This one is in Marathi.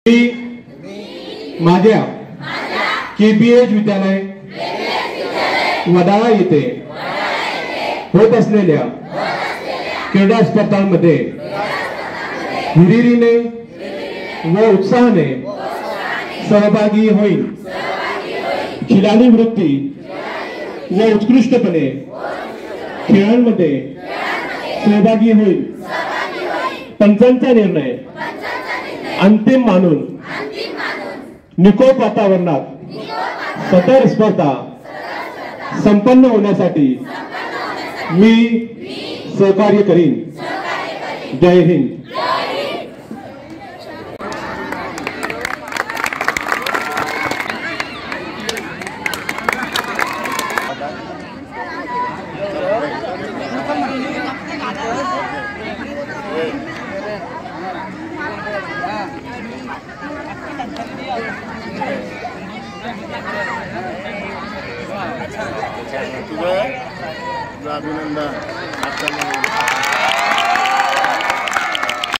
माझ्या केपीएच विद्यालय वडाळा येथे होत असलेल्या क्रीडा स्पर्धांमध्ये हिरिरीने व उत्साहाने सहभागी होईल। खिलाडी वृत्ती व उत्कृष्टपणे खेळांमध्ये सहभागी होईल। पंचांचा निर्णय अंतिम मानून निकोप वातावरणात सतर स्पर्धा संपन्न होण्यासाठी मी सहकार्य करीन। जय हिंद। अभिनंदन।